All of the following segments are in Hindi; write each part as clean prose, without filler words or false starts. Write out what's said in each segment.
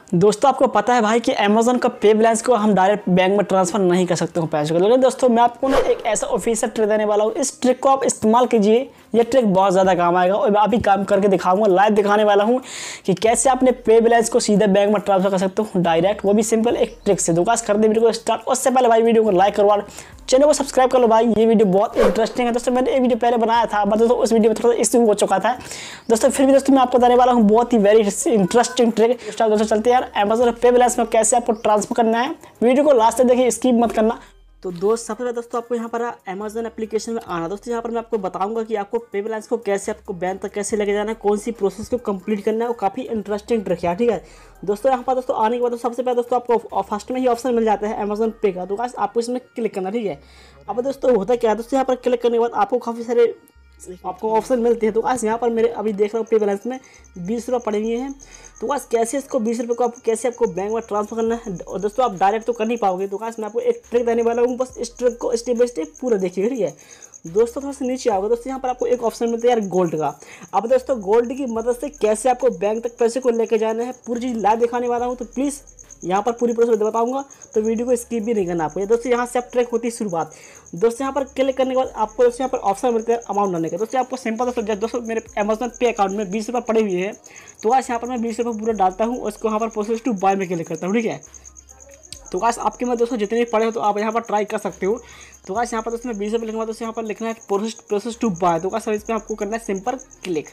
दोस्तों आपको पता है भाई कि अमेज़न का पे बैलेंस को हम डायरेक्ट बैंक में ट्रांसफर नहीं कर सकते हो पैसे को। लेकिन दोस्तों मैं आपको ना एक ऐसा ऑफिशियल ट्रिक देने वाला हूँ। इस ट्रिक को आप इस्तेमाल कीजिए, ये ट्रिक बहुत ज़्यादा काम आएगा और मैं अभी काम करके दिखाऊंगा, लाइव दिखाने वाला हूँ कि कैसे अपने पे बैलेंस को सीधे बैंक में ट्रांसफर कर सकते हो डायरेक्ट, वो भी सिंपल एक ट्रिक से। तो कर दे वीडियो को स्टार्ट। उससे पहले भाई वीडियो को लाइक करवा, चैनल को सब्सक्राइब कर लो भाई। ये वीडियो बहुत इंटरेस्टिंग है दोस्तों। मैंने एक वीडियो पहले बनाया था बट दोस्तों उस वीडियो में थोड़ा इश्यू हो चुका था दोस्तों। फिर भी दोस्तों मैं आपको बताने वाला हूँ बहुत ही वेरी इंटरेस्टिंग ट्रिक। दोस्तों चलते हैं यार अमेज़न पे बैलेंस में कैसे आपको ट्रांसफर करना है। वीडियो को लास्ट तक देखिए, स्किप मत करना। तो सबसे पहले दोस्तों आपको यहाँ पर अमेज़न एप्लीकेशन में आना। दोस्तों यहाँ पर मैं आपको बताऊंगा कि आपको पे बैलेंस को कैसे आपको बैंक तक कैसे लेके जाना है, कौन सी प्रोसेस को कंप्लीट करना है। वो काफ़ी इंटरेस्टिंग ट्रिक है, ठीक है दोस्तों। यहाँ पर दोस्तों आने के बाद सबसे पहले दोस्तों आपको फर्स्ट में ही ऑप्शन मिल जाता है अमेज़न पे का। तो आपको इसमें क्लिक करना, ठीक है। अब दोस्तों होता क्या है दोस्तों, यहाँ पर क्लिक करने के बाद आपको काफ़ी सारे आपको ऑप्शन मिलते हैं। तो आज यहाँ पर मेरे अभी देख रहा हूँ पे बैलेंस में 20 रुपये पड़े हुए हैं। तो आज कैसे इसको 20 रुपये को आपको कैसे आपको बैंक में ट्रांसफर करना है। और दोस्तों आप डायरेक्ट तो कर नहीं पाओगे, तो आज मैं आपको एक ट्रिक देने वाला हूँ। बस इस ट्रिक को स्टेप बाय स्टेप पूरा देखिए, ठीक है दोस्तों। थोड़ा सा नीचे आओगे दोस्तों, यहाँ पर आपको एक ऑप्शन मिलता है यार गोल्ड का। अब दोस्तों गोल्ड की मदद से कैसे आपको बैंक तक पैसे को लेके जाना है पूरी चीज़ लाइव दिखाने वाला हूँ। तो प्लीज़ यहाँ पर पूरी प्रोसेस बताऊंगा, तो वीडियो को स्किप भी नहीं करना आपको। दोस्तों यहाँ से आप ट्रैक होती है शुरुआत। दोस्तों यहाँ पर क्लिक करने के बाद आपको दोस्तों यहाँ पर ऑप्शन मिलता है अमाउंट डालने का। दोस्तों आपको सिंपल दोस्तों मेरे अमेज़न पे अकाउंट में 20 रुपये पड़े हुए हैं। तो आज यहाँ पर मैं 20 रुपये पूरा डालता हूँ, उसको यहाँ पर प्रोसेस टू बाय में क्लिक करता हूँ, ठीक है। तो आज आपके में दोस्तों जितने पड़े हो तो आप यहाँ पर ट्राई कर सकते हो। तो आज यहाँ पर दोस्तों मैं 20 रुपये लिखूँगा, दोस्तों यहाँ पर लिखना है प्रोसेस टू बाय। तो आज इस पर आपको करना है सिंपल क्लिक।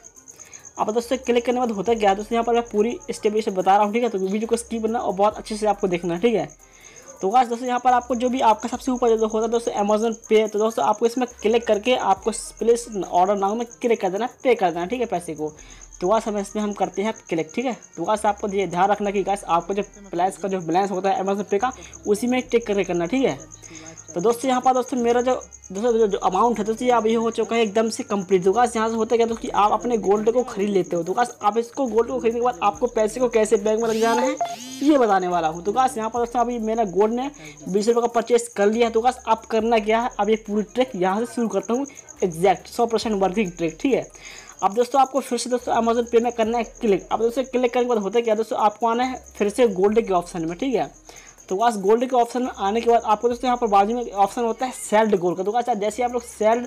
अब दोस्तों क्लिक करने के बाद होता क्या है दोस्तों, यहाँ पर मैं पूरी स्टेप बाय स्टेप बता रहा हूँ, ठीक है। तो वीडियो को स्किप करना और बहुत अच्छे से आपको देखना है, ठीक है। तो गाइस दोस्तों यहाँ पर आपको जो भी आपका सबसे ऊपर जो होता है दोस्तों अमेज़न पे, तो दोस्तों आपको इसमें क्लिक करके आपको प्लेस ऑर्डर नाउ में क्लिक कर देना, पे कर देना, ठीक है पैसे को। तो गाइस इसमें हम करते हैं क्लिक, ठीक है। तो गाइस आपको ये ध्यान रखना कि गाइस आपको जो प्लास का जो बैलेंस होता है अमेज़न पे का उसी में टिक करके करना, ठीक है। तो दोस्तों यहाँ पर दोस्तों मेरा जो अमाउंट है दोस्तों अब ये हो चुका है एकदम से कंप्लीट। तो गाइस यहाँ से होता है क्या दोस्तों कि आप अपने गोल्ड को खरीद लेते हो। तो गाइस आप इसको गोल्ड को खरीदने के बाद आपको पैसे को कैसे बैंक में लग जाना है ये बताने वाला हूँ। तो गाइस यहाँ पर दोस्तों अभी मैंने गोल्ड ने 20 रुपये का परचेस कर लिया है। तो गाइस आप करना क्या है, अब ये पूरी ट्रिक यहाँ से शुरू करता हूँ, एग्जैक्ट 100% वर्किंग ट्रिक, ठीक है। अब दोस्तों आपको फिर से दोस्तों अमेज़न पे में करना है क्लिक। अब दोस्तों क्लिक करने के बाद होता है क्या दोस्तों, आपको आना है फिर से गोल्ड के ऑप्शन में, ठीक है। तो बस गोल्ड के ऑप्शन में आने के बाद आपको दोस्तों यहाँ पर बाजू में ऑप्शन होता है सेल्ड गोल्ड का। तो गाइस जैसे आप लोग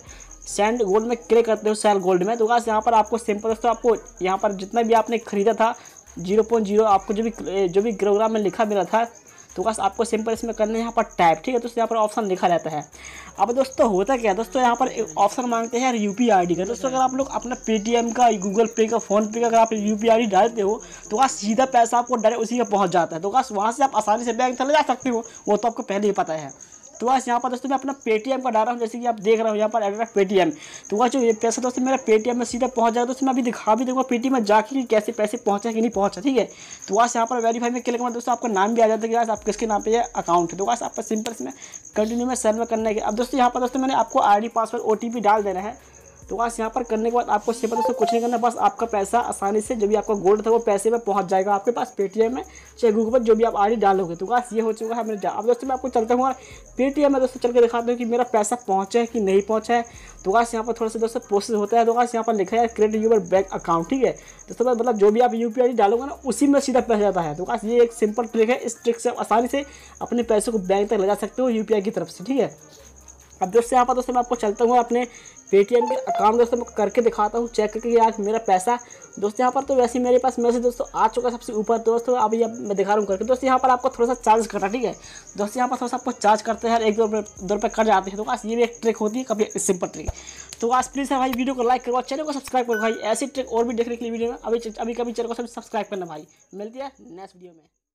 सेंड गोल्ड में क्लिक करते हो सेल गोल्ड में, तो गाइस यहाँ पर आपको सिंपल दोस्तों आपको यहाँ पर जितना भी आपने खरीदा था 0.0 आपको जो भी किलोग्राम में लिखा मिला था, तो बस आपको सिंपल इसमें करना है यहाँ पर टाइप, ठीक है। तो यहाँ पर ऑप्शन लिखा रहता है। अब दोस्तों होता क्या है दोस्तों, यहाँ पर एक ऑप्शन मांगते हैं यार UPI ID का। दोस्तों अगर आप लोग अपना पेटीएम का, गूगल पे का, फोन पे का अगर आप UPI ID डालते हो तो वहाँ सीधा पैसा आपको डायरेक्ट उसी में पहुँच जाता है। तो बस वहाँ से आप आसानी से बैंक चले जा सकते हो, वो तो आपको पहले ही पता है। तो बस यहाँ पर दोस्तों मैं अपना पेटीएम का डाल रहा हूँ, जैसे कि आप देख रहे हो यहाँ पर एड्रेस पेटीएम। तो वह जो ये पैसा दोस्तों मेरा पेटीएम में सीधा पहुँच जाएगा। दोस्तों मैं अभी दिखा भी दूँगा पेटीएम में जाके कि कैसे पैसे पहुँचे कि नहीं पहुँचा, ठीक है। तो बस यहाँ पर वेरीफाई में क्लिक करना दोस्तों आपका नाम भी आ जाता है कि आप किसके नाम पे ये अकाउंट है। तो बस आपका सिंपल इसमें कंटिन्यू में सेंड में करने के। अब दोस्तों यहाँ पर दोस्तों मैंने आपको ID पासवर्ड OTP डाल देना है। तो बस यहाँ पर करने के बाद आपको सिंपल दोस्तों कुछ नहीं करना, बस आपका पैसा आसानी से जो भी आपका गोल्ड था वो पैसे में पहुँच जाएगा आपके पास पेटीएम में, चाहे गूगल पर जो भी आप ID डालोगे। तो बस ये हो चुका है मेरे। अब दोस्तों मैं आपको चलता हूँ पेटीएम में दोस्तों चल के दिखाता हूँ कि मेरा पैसा पहुँचा है कि नहीं पहुँचा है। तो बस यहाँ पर थोड़ा सा दोस्तों प्रोसेस होता है। तो बस यहाँ पर लिखा है क्रेडिट यूर बैंक अकाउंट, ठीक है। दोस्तों मतलब जो भी आप UPI ID डालोगे ना उसी में सीधा पैसा जाता है। तो बस ये एक सिंपल ट्रिक है, इस ट्रिक से आप आसानी से अपने पैसे को बैंक तक ले जा सकते हो UPI की तरफ से, ठीक है। अब दोस्तों यहाँ पर दोस्तों मैं आपको चलता हूँ अपने पेटीएम के अकाउंट दोस्तों मैं करके दिखाता हूँ, चेक करके यार मेरा पैसा दोस्तों यहाँ पर तो वैसे मेरे पास मैसेज दोस्तों आ चुका है सबसे ऊपर। दोस्तों अभी अब मैं दिखा रहा हूँ करके। दोस्तों यहाँ पर आपको थोड़ा सा चार्ज करना, ठीक है। दोस्तों यहाँ पर थोड़ा सा आपको चार्ज करते हैं, 1-2 रुपये कट जाते हैं। तो बस ये भी एक ट्रिक होती है, काफ़ी सिंपल ट्रिक। तो आज प्लीज़ भाई वीडियो को लाइक करो, चैनल को सब्सक्राइब करो भाई। ऐसी ट्रिक और भी देखने के लिए वीडियो में अभी कभी चैनल को सब्सक्राइब करना भाई। मिलती है नेक्स्ट वीडियो में।